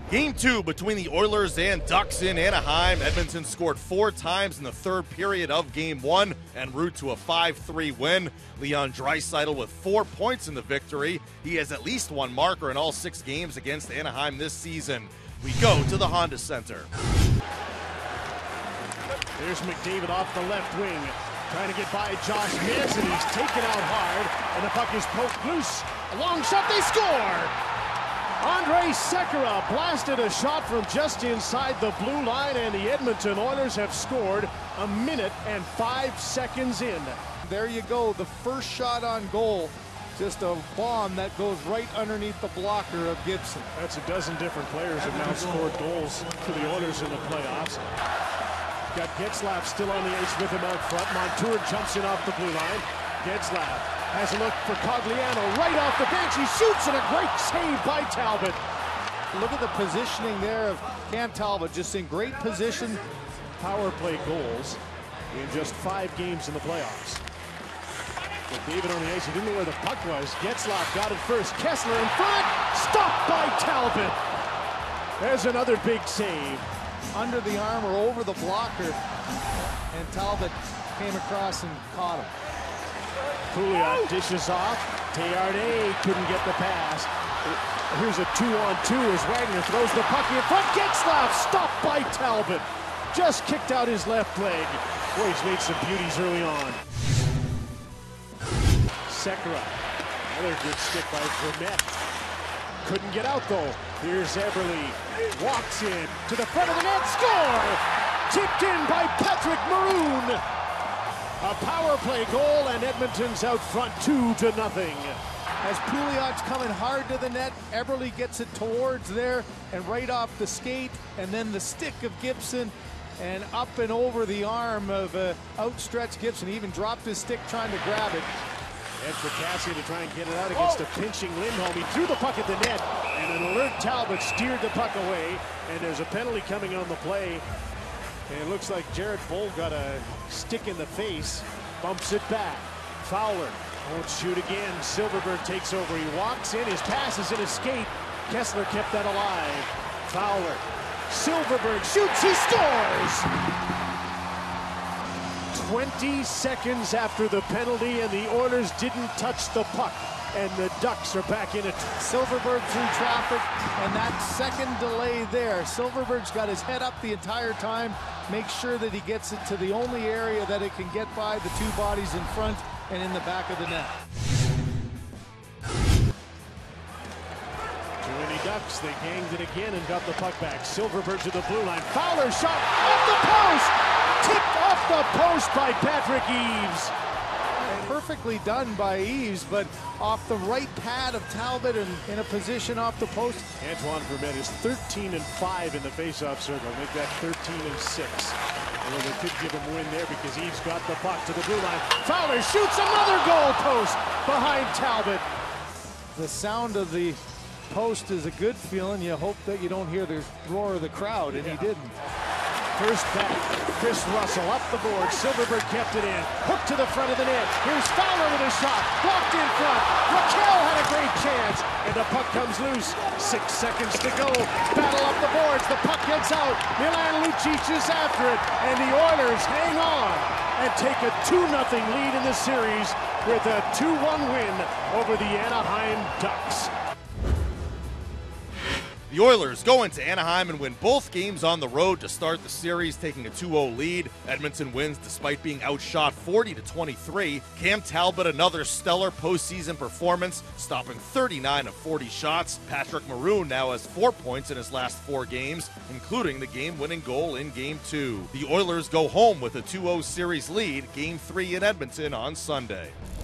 Game 2 between the Oilers and Ducks in Anaheim. Edmonton scored 4 times in the third period of Game 1 en route to a 5-3 win. Leon Draisaitl with 4 points in the victory. He has at least one marker in all 6 games against Anaheim this season. We go to the Honda Center. There's McDavid off the left wing, trying to get by Josh Manson. He's taken out hard, and the puck is poked loose. A long shot, they score! Andrej Sekera blasted a shot from just inside the blue line, and the Edmonton Oilers have scored a minute and 5 seconds in. There you go, the first shot on goal. Just a bomb that goes right underneath the blocker of Gibson. That's a dozen different players have now scored goals for the Oilers in the playoffs. Got Getzlaf still on the ice with him out front. Montour jumps in off the blue line. Getzlaf has a look for Cogliano right off the bench. He shoots, and a great save by Talbot. Look at the positioning there of Cam Talbot, just in great position. Power play goals in just 5 games in the playoffs. With David on the ice, he didn't know where the puck was. Getzlaf got it first. Kessler in front, stopped by Talbot. There's another big save. Under the arm or over the blocker, and Talbot came across and caught him. Pouliot dishes off. Théardet couldn't get the pass. Here's a 2-on-2 as Wagner throws the puck in front. Getzlaf stopped by Talbot. Just kicked out his left leg. Boy, he's made some beauties early on. Sekera. Another good stick by Vermette. Couldn't get out though. Here's Eberle. Walks in to the front of the net. Score! Tipped in by Patrick Maroon. A power play goal, and Edmonton's out front 2-0. As Pouliot's coming hard to the net, Eberle gets it towards there and right off the skate, and then the stick of Gibson and up and over the arm of outstretched Gibson. He even dropped his stick trying to grab it. And for Cassie to try and get it out against a pinching Lindholm. He threw the puck at the net, and an alert Talbot steered the puck away, and there's a penalty coming on the play. And it looks like Jared Boll got a stick in the face, bumps it back. Fowler won't shoot again. Silfverberg takes over. He walks in. His pass is in his skate. Kessler kept that alive. Fowler. Silfverberg shoots. He scores! 20 seconds after the penalty, and the Oilers didn't touch the puck. And the Ducks are back in it. Silfverberg through traffic, and that second delay there. Silfverberg's got his head up the entire time, makes sure that he gets it to the only area that it can get by the 2 bodies in front and in the back of the net. Too many Ducks, they ganged it again and got the puck back. Silfverberg to the blue line. Fowler shot off the post! Tipped off the post by Patrick Eaves. Perfectly done by Eaves, but off the right pad of Talbot and in a position off the post. Antoine Vermette is 13-5 in the face-off circle. Make that 13-6. Well, they could give him a win there because Eaves got the puck to the blue line. Fowler shoots another goal post behind Talbot. The sound of the post is a good feeling. You hope that you don't hear the roar of the crowd, and he didn't. First back, Chris Russell up the board. Silfverberg kept it in. Hooked to the front of the net. Here's Fowler with a shot. Blocked in front. Raquel had a great chance. And the puck comes loose. 6 seconds to go. Battle up the boards. The puck gets out. Milan Lucic is after it. And the Oilers hang on and take a 2-0 lead in the series with a 2-1 win over the Anaheim Ducks. The Oilers go into Anaheim and win both games on the road to start the series, taking a 2-0 lead. Edmonton wins despite being outshot 40-23. Cam Talbot, another stellar postseason performance, stopping 39 of 40 shots. Patrick Maroon now has 4 points in his last 4 games, including the game-winning goal in Game 2. The Oilers go home with a 2-0 series lead, Game 3 in Edmonton on Sunday.